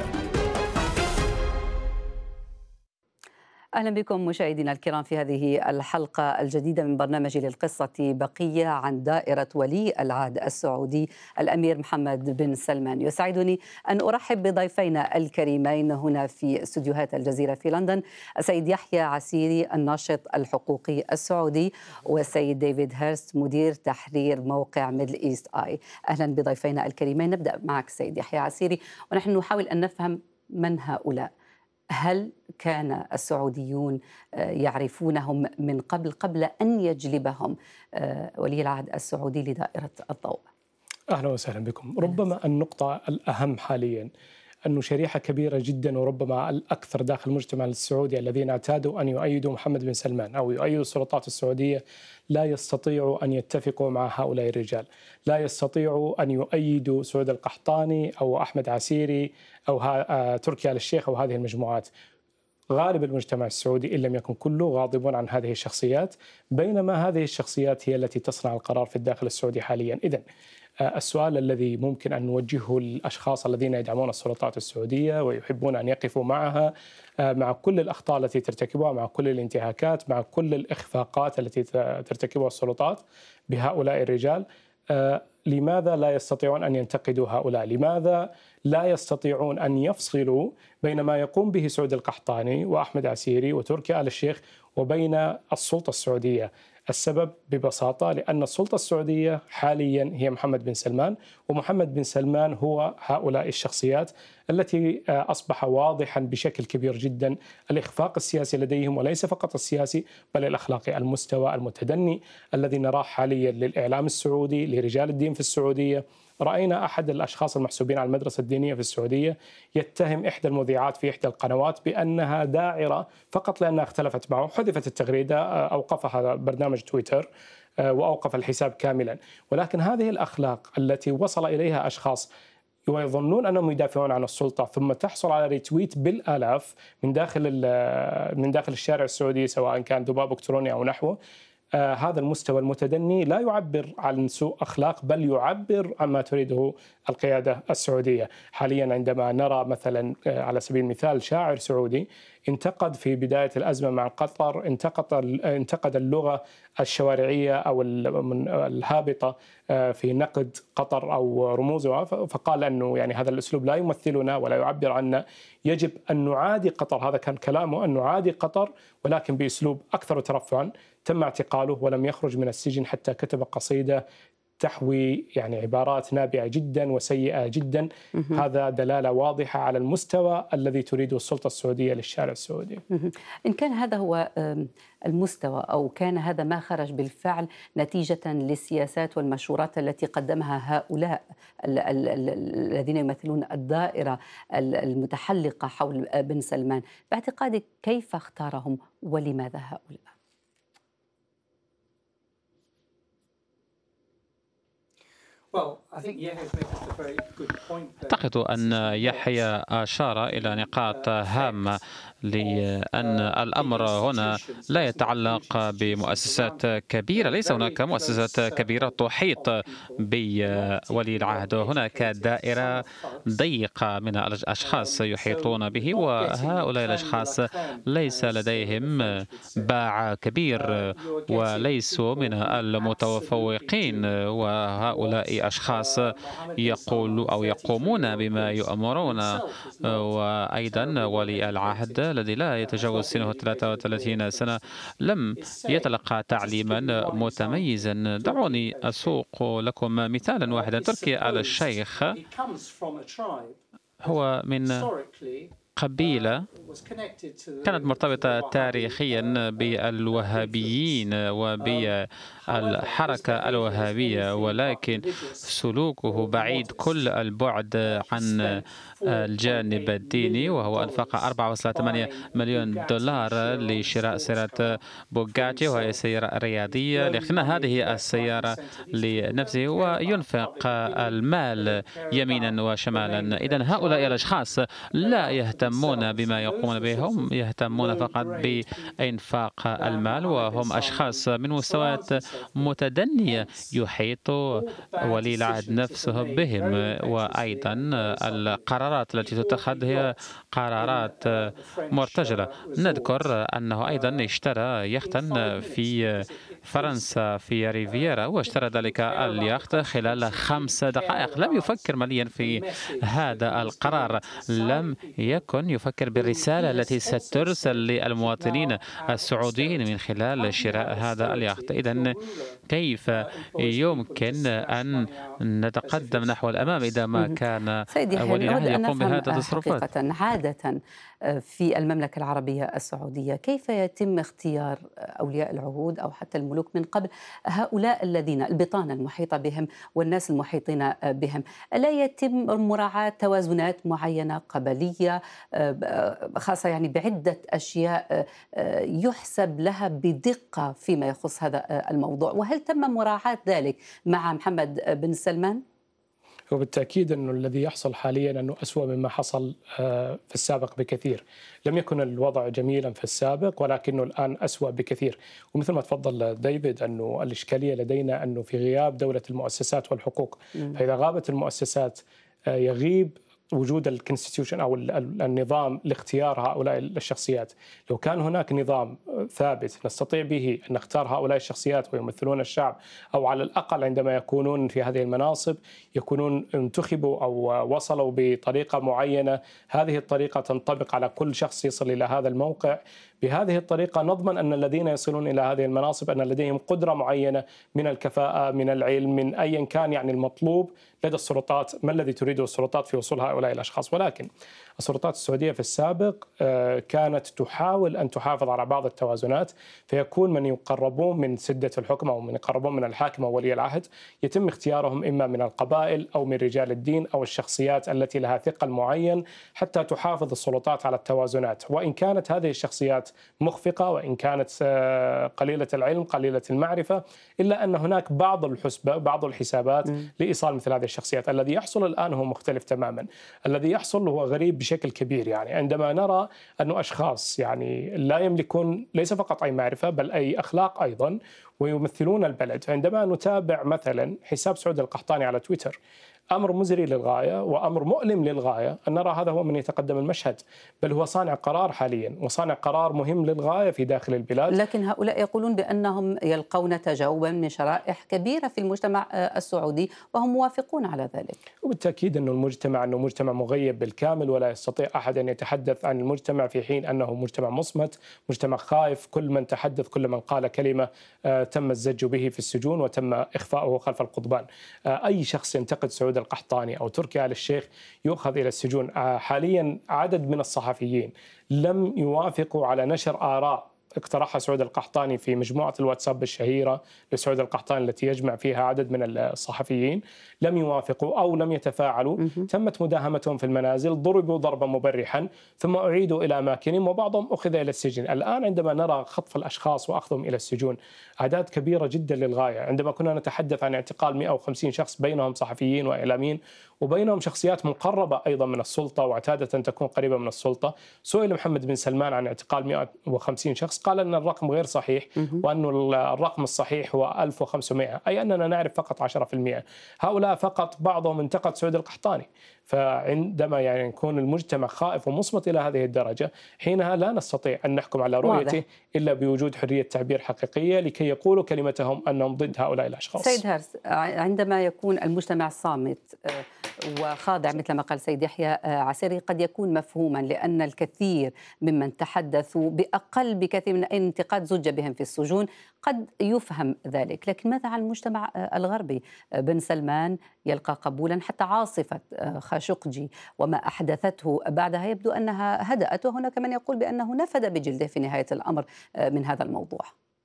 أهلا بكم مشاهدينا الكرام في هذه الحلقة الجديدة من برنامج للقصة بقية عن دائرة ولي العهد السعودي الأمير محمد بن سلمان. يسعدني أن أرحب بضيفينا الكريمين هنا في استديوهات الجزيرة في لندن، السيد يحيى عسيري الناشط الحقوقي السعودي، والسيد ديفيد هيرست مدير تحرير موقع ميدل إيست آي. أهلا بضيفينا الكريمين. نبدأ معك سيد يحيى عسيري، ونحن نحاول أن نفهم من هؤلاء. هل كان السعوديون يعرفونهم من قبل قبل أن يجلبهم ولي العهد السعودي لدائرة الضوء؟ أهلا وسهلا بكم. ربما النقطة الأهم حاليا أنه شريحة كبيرة جدا وربما الأكثر داخل المجتمع السعودي الذين اعتادوا أن يؤيدوا محمد بن سلمان أو يؤيدوا السلطات السعودية لا يستطيعوا أن يتفقوا مع هؤلاء الرجال، لا يستطيعوا أن يؤيدوا سعود القحطاني أو أحمد عسيري أو تركي آل الشيخ أو هذه المجموعات. غالب المجتمع السعودي إن لم يكن كله غاضبون عن هذه الشخصيات، بينما هذه الشخصيات هي التي تصنع القرار في الداخل السعودي حاليا. إذن السؤال الذي ممكن أن نوجهه للأشخاص الذين يدعمون السلطات السعودية ويحبون أن يقفوا معها مع كل الأخطاء التي ترتكبها، مع كل الانتهاكات، مع كل الإخفاقات التي ترتكبها السلطات بهؤلاء الرجال، لماذا لا يستطيعون أن ينتقدوا هؤلاء؟ لماذا لا يستطيعون أن يفصلوا بين ما يقوم به سعود القحطاني وأحمد عسيري وتركي آل الشيخ وبين السلطة السعودية؟ السبب ببساطة لأن السلطة السعودية حاليا هي محمد بن سلمان، ومحمد بن سلمان هو هؤلاء الشخصيات التي أصبح واضحا بشكل كبير جدا الإخفاق السياسي لديهم، وليس فقط السياسي بل الأخلاقي. المستوى المتدني الذي نراه حاليا للإعلام السعودي، لرجال الدين في السعودية. رأينا أحد الأشخاص المحسوبين على المدرسة الدينية في السعودية يتهم إحدى المذيعات في إحدى القنوات بأنها داعرة فقط لأنها اختلفت معه. حذفت التغريدة، أوقفها برنامج تويتر وأوقف الحساب كاملا. ولكن هذه الأخلاق التي وصل إليها أشخاص ويظنون أنهم يدافعون عن السلطة ثم تحصل على ريتويت بالآلاف من داخل من داخل الشارع السعودي، سواء كان ذباب إلكتروني أو نحوه، آه هذا المستوى المتدني لا يعبر عن سوء أخلاق بل يعبر عن ما تريده القيادة السعودية. حاليا عندما نرى مثلا آه على سبيل المثال شاعر سعودي انتقد في بداية الأزمة مع قطر، انتقد انتقد اللغة الشوارعية أو الهابطة آه في نقد قطر أو رموزها، فقال أنه يعني هذا الأسلوب لا يمثلنا ولا يعبر عنا، يجب أن نعادي قطر. هذا كان كلامه، أن نعادي قطر ولكن بأسلوب أكثر ترفعا. تم اعتقاله ولم يخرج من السجن حتى كتب قصيدة تحوي يعني عبارات نابعة جدا وسيئة جدا. هذا دلالة واضحة على المستوى الذي تريده السلطة السعودية للشارع السعودي. إن كان هذا هو المستوى أو كان هذا ما خرج بالفعل نتيجة للسياسات والمشورات التي قدمها هؤلاء الذين يمثلون الدائرة المتحلقة حول بن سلمان، باعتقادك كيف اختارهم ولماذا هؤلاء؟ أعتقد أن يحيى أشار إلى نقاط هامة لأن الأمر هنا لا يتعلق بمؤسسات كبيرة، ليس هناك مؤسسات كبيرة تحيط بولي العهد، هناك دائرة ضيقة من الأشخاص يحيطون به، وهؤلاء الأشخاص ليس لديهم باع كبير وليسوا من المتفوقين، وهؤلاء أشخاص يقولوا أو يقومون بما يؤمرون. وأيضا ولي العهد الذي لا يتجاوز سنه ثلاثة وثلاثين سنة لم يتلقى تعليما متميزا. دعوني أسوق لكم مثالا واحدا. تركي آل الشيخ هو من قبيلة كانت مرتبطة تاريخيا بالوهابيين وبالحركة الوهابية، ولكن سلوكه بعيد كل البعد عن الجانب الديني، وهو أنفق أربعة فاصلة ثمانية مليون دولار لشراء سيارة بوغاتي، وهي سيارة رياضية، لأن هذه السيارة لنفسه، وينفق المال يمينا وشمالا. إذن هؤلاء الأشخاص لا يهتمون بما يقومون به، هم يهتمون فقط بإنفاق المال، وهم أشخاص من مستويات متدنية يحيط ولي العهد نفسه بهم. وأيضا القرارات التي تتخذ هي قرارات مرتجلة. نذكر أنه أيضا اشترى يختا في فرنسا في ريفيرا، واشترى ذلك اليخت خلال خمس دقائق. لم يفكر ماليا في هذا القرار، لم يكن يفكر بالرسالة التي سترسل للمواطنين السعوديين من خلال شراء هذا اليخت. إذن كيف يمكن أن نتقدم نحو الأمام إذا ما كان ولي العهد يقوم بهذه التصرفات؟ عادة في المملكة العربية السعودية كيف يتم اختيار أولياء العهود أو حتى الملوك من قبل هؤلاء الذين البطانة المحيطة بهم والناس المحيطين بهم؟ ألا يتم مراعاة توازنات معينة قبلية خاصة يعني بعدة أشياء يحسب لها بدقة فيما يخص هذا الموضوع؟ وهل تم مراعاة ذلك مع محمد بن سلمان؟ وبالتأكيد أنه الذي يحصل حاليا أنه أسوأ مما حصل في السابق بكثير. لم يكن الوضع جميلا في السابق، ولكنه الآن أسوأ بكثير. ومثل ما تفضل ديفيد أنه الإشكالية لدينا أنه في غياب دولة المؤسسات والحقوق، فإذا غابت المؤسسات يغيب وجود الكونستيتيوشن أو النظام لاختيار هؤلاء الشخصيات. لو كان هناك نظام ثابت نستطيع به أن نختار هؤلاء الشخصيات ويمثلون الشعب، أو على الأقل عندما يكونون في هذه المناصب يكونون انتخبوا أو وصلوا بطريقة معينة، هذه الطريقة تنطبق على كل شخص يصل إلى هذا الموقع. بهذه الطريقة نضمن أن الذين يصلون إلى هذه المناصب أن لديهم قدرة معينة من الكفاءة، من العلم، من أيا كان يعني المطلوب لدى السلطات، ما الذي تريده السلطات في وصول هؤلاء الأشخاص. ولكن السلطات السعودية في السابق كانت تحاول أن تحافظ على بعض التوازنات، فيكون من يقربون من سدة الحكم أو من يقربون من الحاكم أو ولي العهد يتم اختيارهم إما من القبائل أو من رجال الدين أو الشخصيات التي لها ثقل معين، حتى تحافظ السلطات على التوازنات. وإن كانت هذه الشخصيات مخفقة، وإن كانت قليلة العلم قليلة المعرفة، إلا أن هناك بعض الحسبة بعض الحسابات م. لإيصال مثل هذه الشخصيات. الذي يحصل الآن هو مختلف تماما. الذي يحصل هو غريب بشكل كبير، يعني عندما نرى أن أشخاص يعني لا يملكون ليس فقط أي معرفة بل أي أخلاق أيضا ويمثلون البلد. عندما نتابع مثلا حساب سعود القحطاني على تويتر، أمر مزري للغاية وأمر مؤلم للغاية أن نرى هذا هو من يتقدم المشهد، بل هو صانع قرار حاليا وصانع قرار مهم للغاية في داخل البلاد. لكن هؤلاء يقولون بأنهم يلقون تجاوبا من شرائح كبيرة في المجتمع السعودي وهم موافقون على ذلك. وبالتأكيد أن المجتمع أنه مجتمع مغيب بالكامل، ولا يستطيع أحد أن يتحدث عن المجتمع في حين أنه مجتمع مصمت، مجتمع خائف. كل من تحدث، كل من قال كلمة تم الزج به في السجون وتم إخفاؤه خلف القضبان. أي شخص ينتقد سعود القحطاني أو تركي آل الشيخ يؤخذ إلى السجون. حاليا عدد من الصحفيين لم يوافقوا على نشر آراء اقترحها سعود القحطاني في مجموعة الواتساب الشهيرة لسعود القحطاني التي يجمع فيها عدد من الصحفيين، لم يوافقوا أو لم يتفاعلوا. تمت مداهمتهم في المنازل، ضربوا ضربا مبرحا، ثم أعيدوا إلى أماكنهم وبعضهم أخذ إلى السجن. الآن عندما نرى خطف الأشخاص وأخذهم إلى السجون أعداد كبيرة جدا للغاية، عندما كنا نتحدث عن اعتقال مئة وخمسين شخص بينهم صحفيين وإعلاميين وبينهم شخصيات مقربة أيضا من السلطة وعادة تكون قريبة من السلطة. سئل محمد بن سلمان عن اعتقال مئة وخمسين شخص، قال أن الرقم غير صحيح وأن الرقم الصحيح هو ألف وخمسمئة، أي أننا نعرف فقط عشرة بالمئة. هؤلاء فقط بعضهم انتقد سعود القحطاني. فعندما يعني يكون المجتمع خائف ومصمت إلى هذه الدرجة، حينها لا نستطيع أن نحكم على رؤيته إلا بوجود حرية تعبير حقيقية لكي يقولوا كلمتهم أنهم ضد هؤلاء الأشخاص. سيد هارس، عندما يكون المجتمع صامت وخاضع مثل ما قال سيد يحيى عسيري قد يكون مفهوما، لأن الكثير ممن تحدثوا بأقل بكثير من انتقاد زج بهم في السجون، قد يفهم ذلك. لكن ماذا عن المجتمع الغربي؟ بن سلمان يلقى قبولا، حتى عاصفة خاشقجي وما أحدثته بعدها يبدو أنها هدأت، وهناك من يقول بأنه نفد بجلده في نهاية الأمر من هذا الموضوع.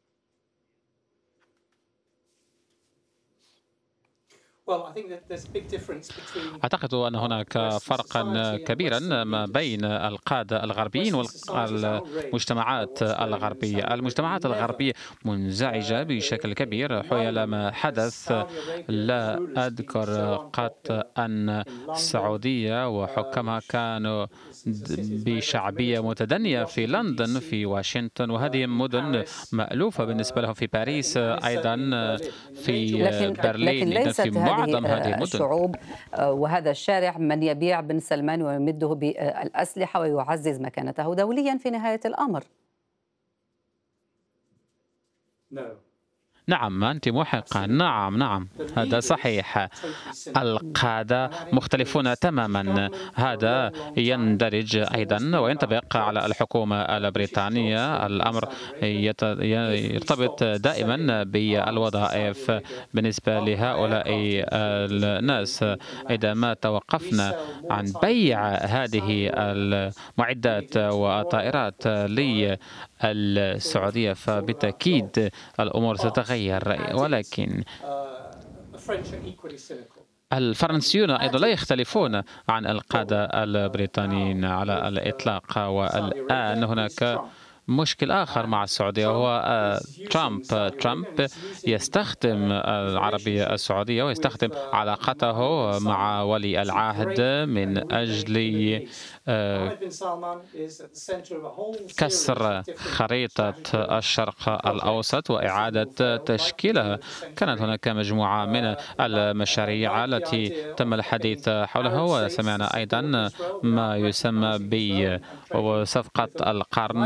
أعتقد أن هناك فرقا كبيرا ما بين القادة الغربيين والمجتمعات الغربية. المجتمعات الغربية منزعجة بشكل كبير حول ما حدث. لا أذكر قط أن السعودية وحكامها كانوا بشعبية متدنية في لندن، في واشنطن، وهذه مدن مألوفة بالنسبة لهم، في باريس أيضا، في برلين، في معظم هذه المدن. الشعوب وهذا الشارع من يبيع بن سلمان ويمده بالأسلحة ويعزز مكانته دوليا في نهاية الأمر. نعم، أنت محقة. نعم نعم هذا صحيح. القادة مختلفون تماما. هذا يندرج أيضا وينطبق على الحكومة البريطانية. الأمر يرتبط دائما بالوظائف بالنسبة لهؤلاء الناس. إذا ما توقفنا عن بيع هذه المعدات والطائرات للسعودية فبالتأكيد الأمور ستتغير. ولكن الفرنسيون أيضا لا يختلفون عن القادة البريطانيين على الإطلاق. والآن هناك مشكل آخر مع السعودية وهو ترامب. ترامب يستخدم العربية السعودية ويستخدم علاقته مع ولي العهد من أجل كسر خريطة الشرق الأوسط وإعادة تشكيلها. كانت هناك مجموعة من المشاريع التي تم الحديث حولها، وسمعنا أيضا ما يسمى بصفقة القرن،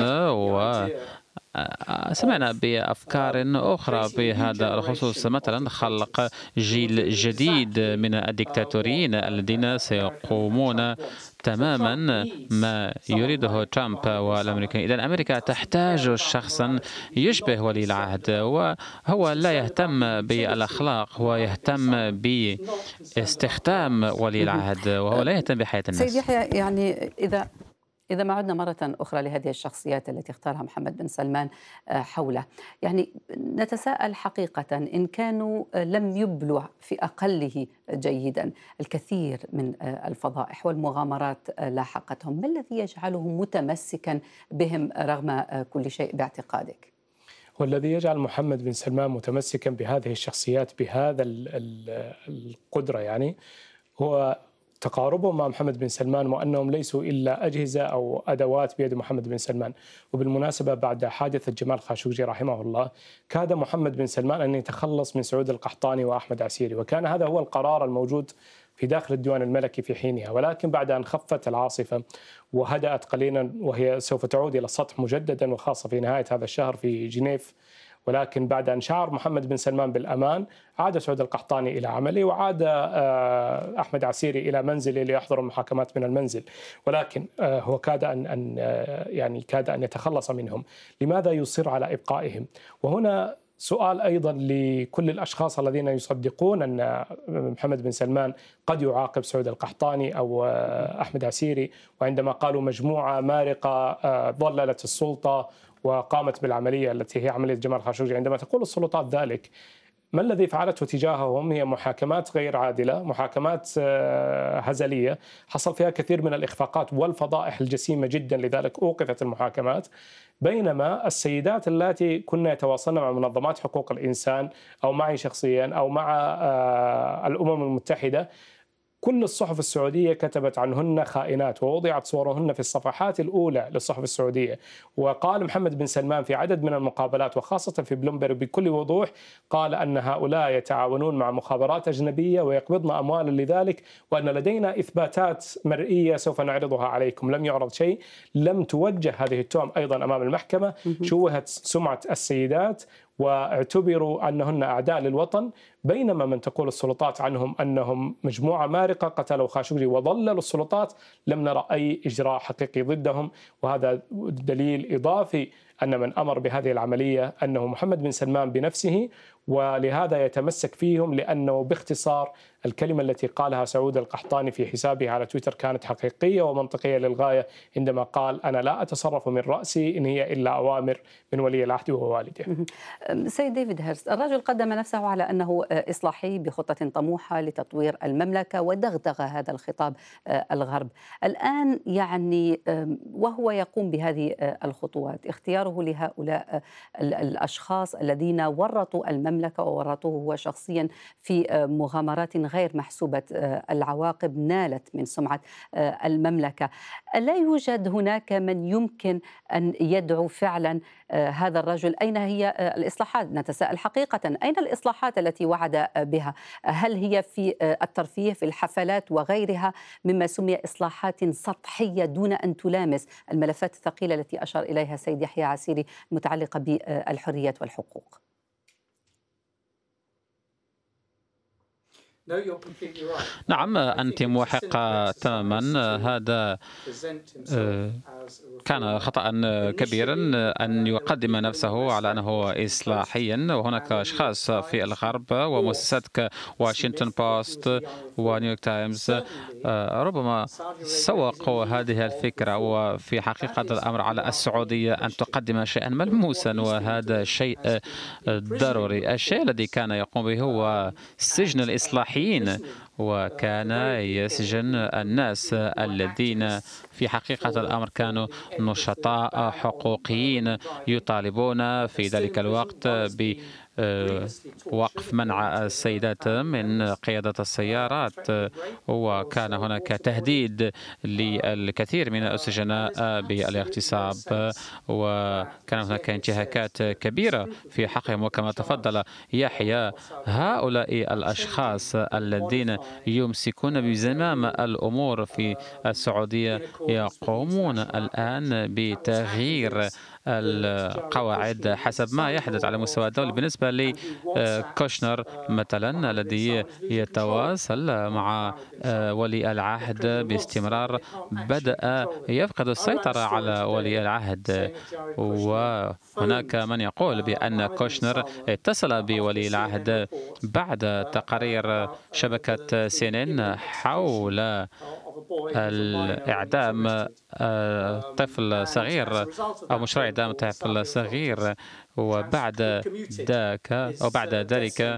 وسمعنا بأفكار أخرى بهذا الخصوص، مثلا خلق جيل جديد من الدكتاتوريين الذين سيقومون تماما ما يريده ترامب والأمريكان. إذن أمريكا تحتاج شخصا يشبه ولي العهد، وهو لا يهتم بالأخلاق ويهتم باستخدام ولي العهد، وهو لا يهتم بحياة الناس. سيد يحيى، يعني إذا إذا ما عدنا مرة أخرى لهذه الشخصيات التي اختارها محمد بن سلمان حوله، يعني نتساءل حقيقة إن كانوا لم يبلوا في أقله جيدا، الكثير من الفضائح والمغامرات لاحقتهم، ما الذي يجعله متمسكا بهم رغم كل شيء باعتقادك؟ والذي يجعل محمد بن سلمان متمسكا بهذه الشخصيات بهذا القدرة يعني هو تقاربهم مع محمد بن سلمان، وأنهم ليسوا إلا أجهزة أو أدوات بيد محمد بن سلمان. وبالمناسبة بعد حادثة جمال خاشقجي رحمه الله كاد محمد بن سلمان أن يتخلص من سعود القحطاني وأحمد عسيري، وكان هذا هو القرار الموجود في داخل الديوان الملكي في حينها. ولكن بعد أن خفت العاصفة وهدأت قليلا، وهي سوف تعود إلى السطح مجددا وخاصة في نهاية هذا الشهر في جنيف، ولكن بعد أن شعر محمد بن سلمان بالأمان عاد سعود القحطاني إلى عمله، وعاد أحمد عسيري إلى منزله ليحضر المحاكمات من المنزل. ولكن هو كاد أن أن يعني كاد أن يتخلص منهم. لماذا يصر على إبقائهم؟ وهنا سؤال أيضا لكل الأشخاص الذين يصدقون أن محمد بن سلمان قد يعاقب سعود القحطاني أو أحمد عسيري، وعندما قالوا مجموعة مارقة ضللت السلطة وقامت بالعملية التي هي عملية جمال خاشقجي. عندما تقول السلطات ذلك، ما الذي فعلته تجاههم هي محاكمات غير عادلة، محاكمات هزلية حصل فيها كثير من الإخفاقات والفضائح الجسيمة جدا، لذلك أوقفت المحاكمات. بينما السيدات اللاتي كنا يتواصلن مع منظمات حقوق الإنسان أو معي شخصيا أو مع الأمم المتحدة، كل الصحف السعودية كتبت عنهن خائنات ووضعت صورهن في الصفحات الأولى للصحف السعودية. وقال محمد بن سلمان في عدد من المقابلات وخاصة في بلومبرج بكل وضوح، قال أن هؤلاء يتعاونون مع مخابرات أجنبية ويقبضن أموالا لذلك، وأن لدينا إثباتات مرئية سوف نعرضها عليكم. لم يعرض شيء، لم توجه هذه التهم أيضا أمام المحكمة، شوهت سمعة السيدات واعتبروا أنهن أعداء للوطن، بينما من تقول السلطات عنهم أنهم مجموعة مارقة قتلوا خاشقجي وضللوا السلطات، لم نرى أي إجراء حقيقي ضدهم. وهذا دليل إضافي أن من أمر بهذه العملية أنه محمد بن سلمان بنفسه، ولهذا يتمسك فيهم، لأنه باختصار الكلمة التي قالها سعود القحطاني في حسابه على تويتر كانت حقيقية ومنطقية للغاية، عندما قال: أنا لا أتصرف من رأسي، إن هي إلا أوامر من ولي العهد ووالده. سيد ديفيد هيرست، الرجل قدم نفسه على أنه إصلاحي بخطة طموحة لتطوير المملكة ودغدغ هذا الخطاب الغرب. الآن يعني وهو يقوم بهذه الخطوات، اختياره لهؤلاء الأشخاص الذين ورطوا المملكة وورطوه هو شخصيا في مغامرات غير محسوبة العواقب نالت من سمعة المملكة، لا يوجد هناك من يمكن أن يدعو فعلا هذا الرجل؟ أين هي الإصلاحات؟ نتساءل حقيقة، أين الإصلاحات التي وعد بها؟ هل هي في الترفيه، في الحفلات وغيرها مما سمي إصلاحات سطحية دون أن تلامس الملفات الثقيلة التي أشار إليها سيد يحيى عسيري المتعلقة بالحريات والحقوق؟ نعم، أنت موافقة تماما. هذا كان خطأ كبيرا أن يقدم نفسه على أنه إصلاحيا، وهناك أشخاص في الغرب ومؤسسات كواشنطن بوست ونيويورك تايمز ربما سوقوا هذه الفكرة، وفي حقيقة الأمر على السعودية أن تقدم شيئا ملموسا، وهذا شيء ضروري. الشيء الذي كان يقوم به هو سجن الإصلاحيين، وكان يسجن الناس الذين في حقيقة الأمر كانوا نشطاء حقوقيين يطالبون في ذلك الوقت ب وقف منع السيدات من قيادة السيارات، وكان هناك تهديد للكثير من السجناء بالاغتصاب، وكان هناك انتهاكات كبيرة في حقهم. وكما تفضل يحيى، هؤلاء الأشخاص الذين يمسكون بزمام الأمور في السعودية يقومون الآن بتغيير القواعد حسب ما يحدث على مستوى الدولي. بالنسبة لكوشنر مثلا الذي يتواصل مع ولي العهد باستمرار، بدأ يفقد السيطرة على ولي العهد، وهناك من يقول بأن كوشنر اتصل بولي العهد بعد تقارير شبكة سي إن إن حول الإعدام طفل صغير أو مشروع إعدام طفل صغير، وبعد ذاك أو بعد ذلك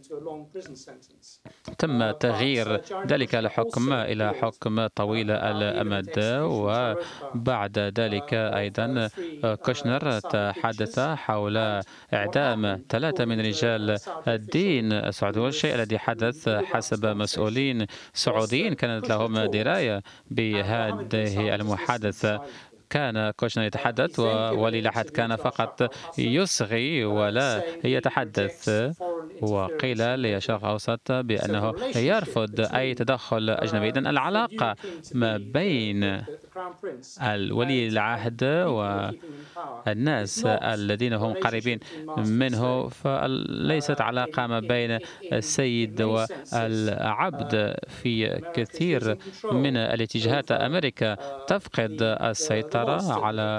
تم تغيير ذلك الحكم إلى حكم طويل الأمد. وبعد ذلك أيضا كوشنر تحدث حول إعدام ثلاثة من رجال الدين السعودي. والشيء الذي حدث حسب مسؤولين سعوديين كانت لهم دراية بهذه المحادثة، كان كوشنر يتحدث وولي العهد كان فقط يصغي ولا يتحدث. وقيل للشرق الأوسط بأنه يرفض أي تدخل أجنبي. إذن العلاقة ما بين ولي العهد والناس الذين هم قريبين منه فليست علاقة ما بين السيد والعبد. في كثير من الاتجاهات أمريكا تفقد السيطرة على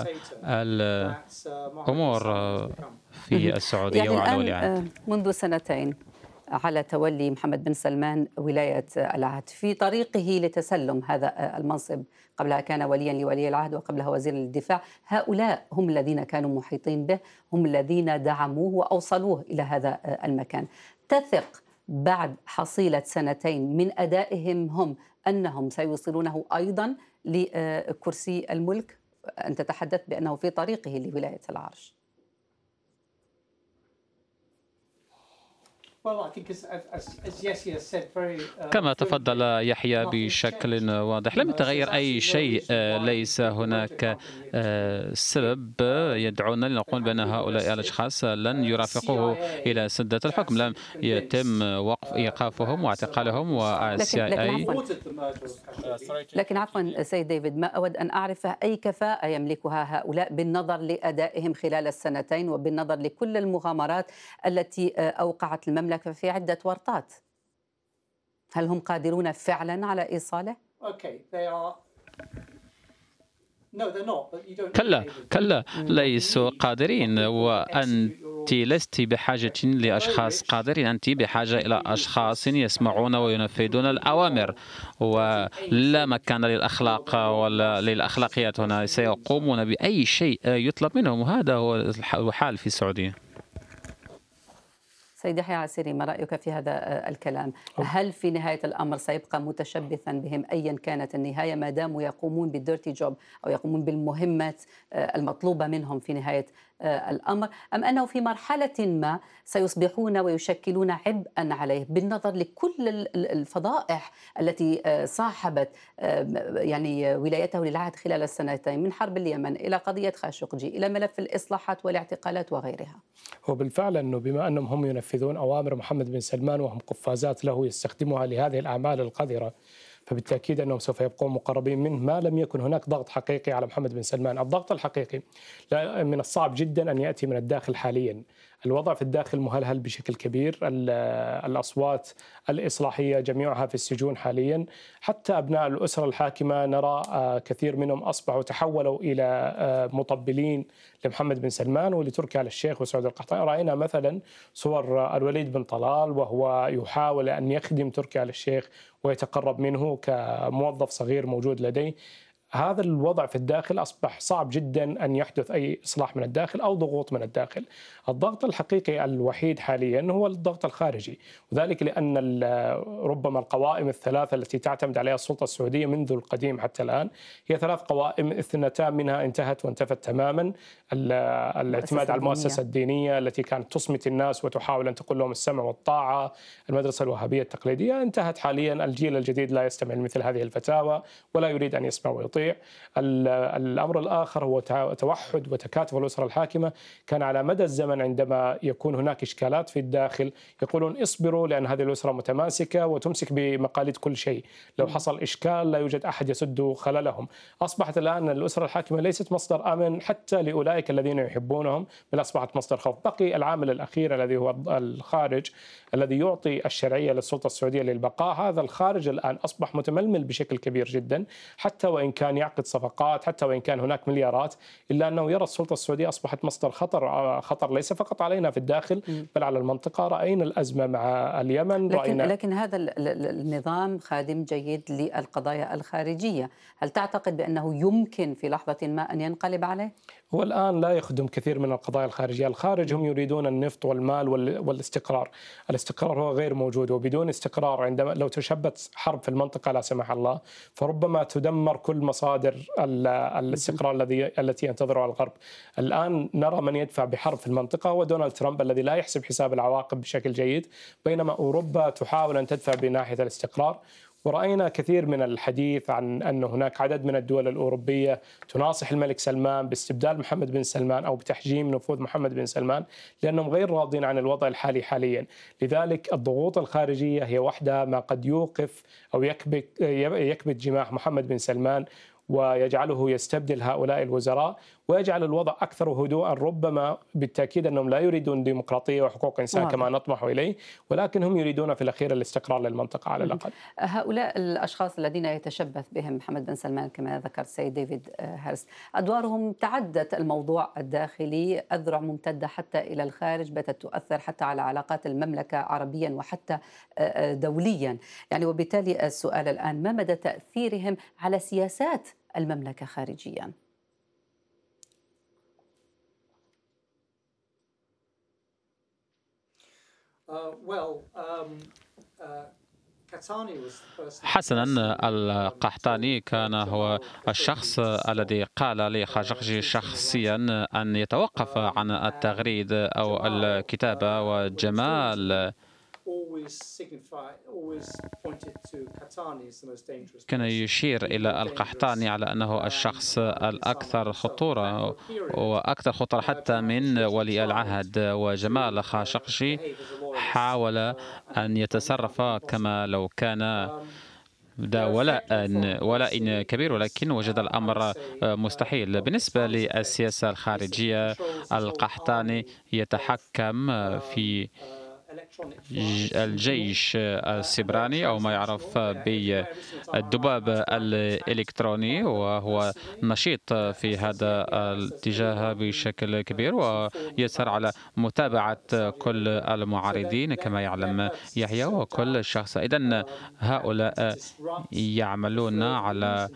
الأمور في السعودية يعني وعلى ولي العهد. منذ سنتين على تولي محمد بن سلمان ولاية العهد في طريقه لتسلم هذا المنصب. قبلها كان وليا لولي العهد وقبلها وزير للدفاع. هؤلاء هم الذين كانوا محيطين به، هم الذين دعموه وأوصلوه إلى هذا المكان. تثق بعد حصيلة سنتين من أدائهم هم أنهم سيوصلونه أيضا لكرسي الملك؟ أنت تحدثت بأنه في طريقه لولاية العرش. كما تفضل يحيى بشكل واضح، لم يتغير أي شيء. ليس هناك سبب يدعونا لنقول بأن هؤلاء الأشخاص لن يرافقوه إلى سدة الحكم. لم يتم وقف إيقافهم واعتقالهم والسي اي. لكن عفوا سيد ديفيد، ما أود أن أعرف أي كفاءة يملكها هؤلاء بالنظر لأدائهم خلال السنتين وبالنظر لكل المغامرات التي أوقعت المملكة في عدة ورطات. هل هم قادرون فعلا على إيصاله؟ كلا كلا ليسوا قادرين، وأنت لست بحاجة لأشخاص قادرين، أنت بحاجة إلى أشخاص يسمعون وينفذون الأوامر، ولا مكان للأخلاق ولا للأخلاقيات هنا. سيقومون بأي شيء يطلب منهم، وهذا هو الحال في السعودية. سيد يحيى عسيري، ما رأيك في هذا الكلام؟ هل في نهاية الأمر سيبقى متشبثا بهم أيا كانت النهاية ما داموا يقومون بالديرتي جوب أو يقومون بالمهمات المطلوبة منهم في نهاية الأمر، أم أنه في مرحلة ما سيصبحون ويشكلون عبئا عليه بالنظر لكل الفضائح التي صاحبت يعني ولايته للعهد خلال السنتين، من حرب اليمن إلى قضية خاشقجي إلى ملف الإصلاحات والاعتقالات وغيرها؟ وبالفعل أنه بما أنهم هم ينفذون أوامر محمد بن سلمان وهم قفازات له يستخدمها لهذه الأعمال القذرة، فبالتأكيد أنهم سوف يبقون مقربين منه ما لم يكن هناك ضغط حقيقي على محمد بن سلمان. الضغط الحقيقي من الصعب جدا أن يأتي من الداخل حاليا. الوضع في الداخل مهلهل بشكل كبير، الأصوات الإصلاحية جميعها في السجون حاليا، حتى أبناء الأسرة الحاكمة نرى كثير منهم أصبحوا تحولوا إلى مطبلين لمحمد بن سلمان ولتركي آل الشيخ وسعود القحطاني. رأينا مثلا صور الوليد بن طلال وهو يحاول أن يخدم تركي آل الشيخ ويتقرب منه كموظف صغير موجود لديه. هذا الوضع في الداخل أصبح صعب جدا أن يحدث أي إصلاح من الداخل أو ضغوط من الداخل. الضغط الحقيقي الوحيد حاليا هو الضغط الخارجي، وذلك لأن ربما القوائم الثلاثة التي تعتمد عليها السلطة السعودية منذ القديم حتى الآن هي ثلاث قوائم، اثنتان منها انتهت وانتفت تماما. الاعتماد على المؤسسة الدينية التي كانت تصمت الناس وتحاول أن تقول لهم السمع والطاعة، المدرسة الوهابية التقليدية، انتهت حاليا. الجيل الجديد لا يستمع لمثل هذه الفتاوى ولا يريد أن يسمع ويطيع. الأمر الآخر هو توحد وتكاتف الأسرة الحاكمة. كان على مدى الزمن عندما يكون هناك إشكالات في الداخل يقولون اصبروا لأن هذه الأسرة متماسكة وتمسك بمقاليد كل شيء، لو حصل إشكال لا يوجد أحد يسد خللهم. أصبحت الآن الأسرة الحاكمة ليست مصدر أمن حتى لأولئك الذين يحبونهم، بل أصبحت مصدر خوف. بقي العامل الأخير الذي هو الخارج الذي يعطي الشرعية للسلطة السعودية للبقاء. هذا الخارج الآن أصبح متململ بشكل كبير جدا، حتى وإن كان يعقد صفقات، حتى وإن كان هناك مليارات، إلا أنه يرى السلطة السعودية أصبحت مصدر خطر خطر ليس فقط علينا في الداخل بل على المنطقة. رأينا الأزمة مع اليمن. لكن, رأينا لكن هذا النظام خادم جيد للقضايا الخارجية، هل تعتقد بأنه يمكن في لحظة ما أن ينقلب عليه؟ هو الآن لا يخدم كثير من القضايا الخارجية. الخارج هم يريدون النفط والمال والاستقرار. الاستقرار هو غير موجود، وبدون استقرار عندما لو تشبت حرب في المنطقة لا سمح الله فربما تدمر كل مصادر الاستقرار الذي التي ينتظرها الغرب. الآن نرى من يدفع بحرب في المنطقة هو دونالد ترامب الذي لا يحسب حساب العواقب بشكل جيد، بينما أوروبا تحاول أن تدفع بناحية الاستقرار. ورأينا كثير من الحديث عن أن هناك عدد من الدول الأوروبية تناصح الملك سلمان باستبدال محمد بن سلمان أو بتحجيم نفوذ محمد بن سلمان لأنهم غير راضين عن الوضع الحالي حاليا. لذلك الضغوط الخارجية هي وحدها ما قد يوقف أو يكبت يكبت جماح محمد بن سلمان ويجعله يستبدل هؤلاء الوزراء. ويجعل الوضع أكثر هدوءا. ربما بالتأكيد أنهم لا يريدون ديمقراطية وحقوق إنسان واضح. كما نطمح إليه، ولكن هم يريدون في الأخير الاستقرار للمنطقة على الأقل. هؤلاء الأشخاص الذين يتشبث بهم محمد بن سلمان كما ذكر السيد ديفيد هيرست، أدوارهم تعدت الموضوع الداخلي، أذرع ممتدة حتى إلى الخارج، باتت تؤثر حتى على علاقات المملكة عربيا وحتى دوليا. يعني وبالتالي السؤال الآن، ما مدى تأثيرهم على سياسات المملكة خارجيا؟ حسنا، القحطاني كان هو الشخص الذي قال لخاشقجي شخصيا أن يتوقف عن التغريد أو الكتابة، وجمال كان يشير إلى القحطاني على أنه الشخص الأكثر خطورة وأكثر خطورة حتى من ولي العهد. وجمال خاشقجي حاول أن يتصرف كما لو كان ذا ولاء ولاء كبير، ولكن وجد الأمر مستحيل. بالنسبة للسياسة الخارجية، القحطاني يتحكم في الجيش السبراني أو ما يعرف بالذباب الإلكتروني، وهو نشيط في هذا الاتجاه بشكل كبير ويسر على متابعة كل المعارضين كما يعلم يحيى وكل شخص. إذن هؤلاء يعملون على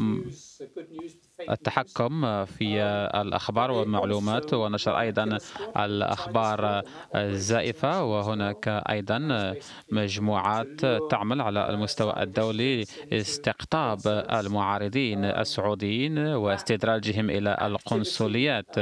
التحكم في الأخبار والمعلومات ونشر أيضا الأخبار الزائفة، وهناك أيضا مجموعات تعمل على المستوى الدولي استقطاب المعارضين السعوديين واستدراجهم إلى القنصليات.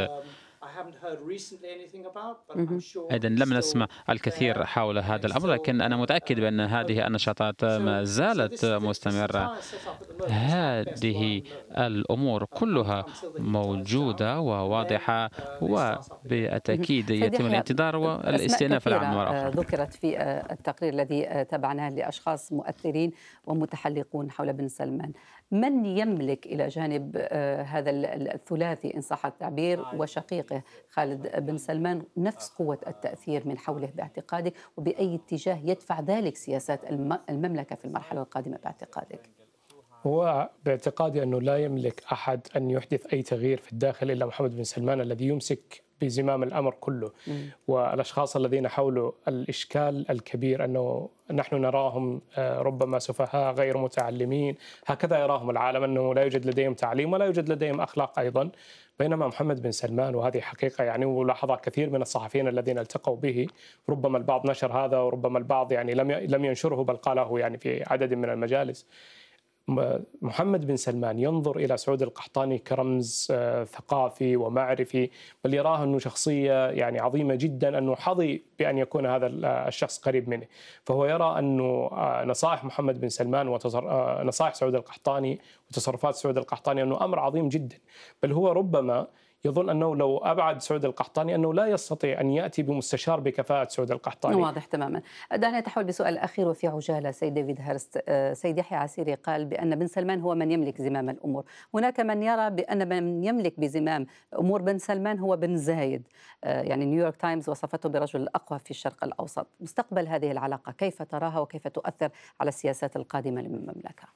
إذن لم نسمع الكثير حول هذا الأمر، لكن أنا متأكد بأن هذه النشاطات ما زالت مستمرة. هذه الأمور كلها موجودة وواضحة، وبالتأكيد يتم الانتظار والاستئناف العام مرة أخرى. ذكرت في التقرير الذي تابعناه لأشخاص مؤثرين ومتحلقون حول بن سلمان. من يملك إلى جانب هذا الثلاثي إن صح التعبير وشقيقه خالد بن سلمان نفس قوة التأثير من حوله باعتقادك، وبأي اتجاه يدفع ذلك سياسات المملكة في المرحلة القادمة باعتقادك؟ هو باعتقادي أنه لا يملك أحد أن يحدث أي تغيير في الداخل إلا محمد بن سلمان الذي يمسك بزمام الأمر كله. م. والأشخاص الذين حولوا الإشكال الكبير أنه نحن نراهم ربما سفهاء غير متعلمين، هكذا يراهم العالم، أنه لا يوجد لديهم تعليم ولا يوجد لديهم أخلاق أيضا. بينما محمد بن سلمان، وهذه حقيقة يعني، ولاحظ كثير من الصحفيين الذين التقوا به، ربما البعض نشر هذا وربما البعض يعني لم لم ينشره بل قاله يعني في عدد من المجالس. محمد بن سلمان ينظر إلى سعود القحطاني كرمز ثقافي ومعرفي، بل يراه أنه شخصية يعني عظيمة جدا، أنه حظي بأن يكون هذا الشخص قريب منه. فهو يرى أنه نصائح محمد بن سلمان ونصائح سعود القحطاني وتصرفات سعود القحطاني أنه أمر عظيم جدا، بل هو ربما يظن أنه لو أبعد سعود القحطاني أنه لا يستطيع أن يأتي بمستشار بكفاءة سعود القحطاني. واضح تماما. دعنا نتحول بسؤال الأخير وفي عجالة. سيد ديفيد هيرست، سيد يحيى عسيري قال بأن بن سلمان هو من يملك زمام الأمور، هناك من يرى بأن من يملك بزمام أمور بن سلمان هو بن زايد، يعني نيويورك تايمز وصفته برجل الأقوى في الشرق الأوسط. مستقبل هذه العلاقة كيف تراها وكيف تؤثر على السياسات القادمة للمملكة؟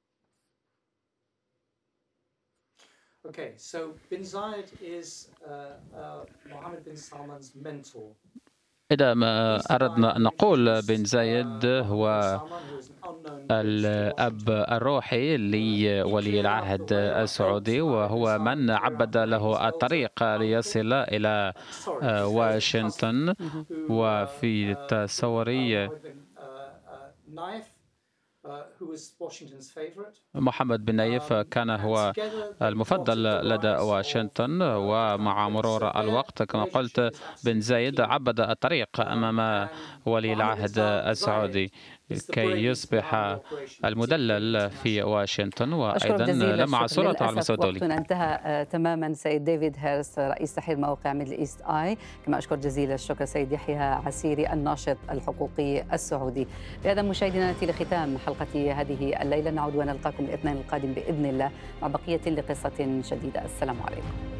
Okay, so bin Zayed is uh, uh, Mohammed bin Salman's mentor. إذا ما أردنا أن نقول بن زايد هو الأب الروحي لولي العهد السعودي، وهو من عبد له الطريق ليصل إلى واشنطن. وفي تصوري محمد بن نايف كان هو المفضل لدى واشنطن، ومع مرور الوقت كما قلت بن زايد عبد الطريق أمام ولي العهد السعودي كي يصبح المدلل في واشنطن وأيضا لمع صورته على المستوى الدولي. وقتنا انتهى تماما. سيد ديفيد هيرست رئيس تحرير موقع ميدل إيست آي، كما أشكر جزيل الشكر سيد يحيى عسيري الناشط الحقوقي السعودي. بهذا مشاهدينا نأتي لختام حلقة هذه الليلة، نعود ونلقاكم الاثنين القادم بإذن الله مع بقية لقصة جديدة. السلام عليكم.